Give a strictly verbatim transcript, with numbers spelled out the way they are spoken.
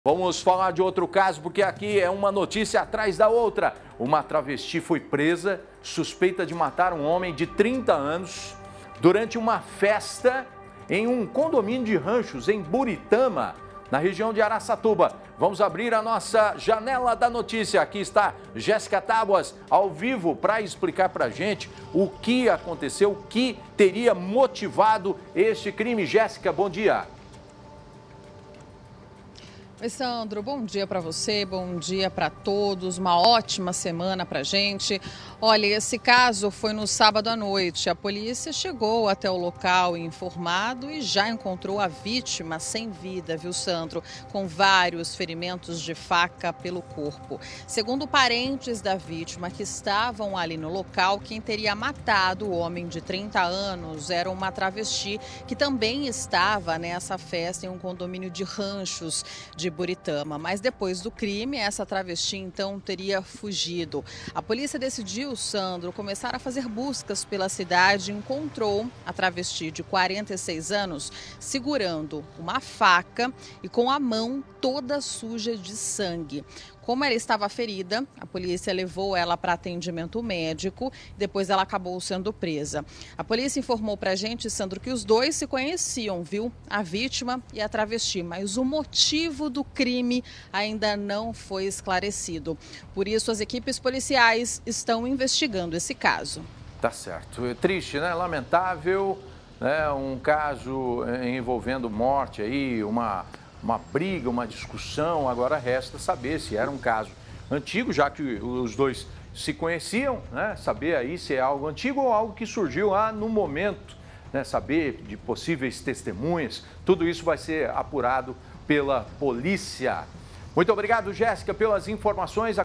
Vamos falar de outro caso, porque aqui é uma notícia atrás da outra. Uma travesti foi presa, suspeita de matar um homem de trinta anos durante uma festa em um condomínio de ranchos em Buritama, na região de Araçatuba. Vamos abrir a nossa janela da notícia. Aqui está Jéssica Tábuas, ao vivo, para explicar para a gente o que aconteceu, o que teria motivado este crime. Jéssica, bom dia. Oi, Sandro, bom dia para você, bom dia para todos, uma ótima semana para gente. Olha, esse caso foi no sábado à noite. A polícia chegou até o local informado e já encontrou a vítima sem vida, viu, Sandro? Com vários ferimentos de faca pelo corpo. Segundo parentes da vítima que estavam ali no local, quem teria matado o homem de trinta anos era uma travesti que também estava nessa festa em um condomínio de ranchos de Buritama, mas depois do crime, essa travesti então teria fugido. A polícia decidiu, Sandro, começar a fazer buscas pela cidade e encontrou a travesti de quarenta e seis anos segurando uma faca e com a mão toda suja de sangue. Como ela estava ferida, a polícia levou ela para atendimento médico, depois ela acabou sendo presa. A polícia informou para a gente, Sandro, que os dois se conheciam, viu? A vítima e a travesti, mas o motivo do crime ainda não foi esclarecido. Por isso, as equipes policiais estão investigando esse caso. Tá certo. É triste, né? Lamentável, né? Um caso envolvendo morte aí, uma... uma briga, uma discussão. Agora resta saber se era um caso antigo, já que os dois se conheciam, né? Saber aí se é algo antigo ou algo que surgiu lá no momento, né? Saber de possíveis testemunhas. Tudo isso vai ser apurado pela polícia. Muito obrigado, Jéssica, pelas informações.